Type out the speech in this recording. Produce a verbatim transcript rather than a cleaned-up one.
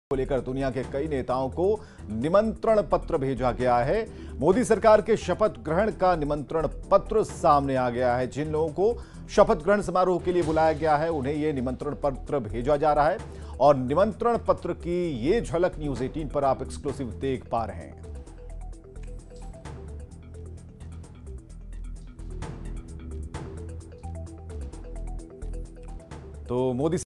को लेकर दुनिया के कई नेताओं को निमंत्रण पत्र भेजा गया है। मोदी सरकार के शपथ ग्रहण का निमंत्रण पत्र सामने आ गया है। जिन लोगों को शपथ ग्रहण समारोह के लिए बुलाया गया है उन्हें यह निमंत्रण पत्र भेजा जा रहा है और निमंत्रण पत्र की ये झलक न्यूज़ अठारह पर आप एक्सक्लूसिव देख पा रहे हैं। तो मोदी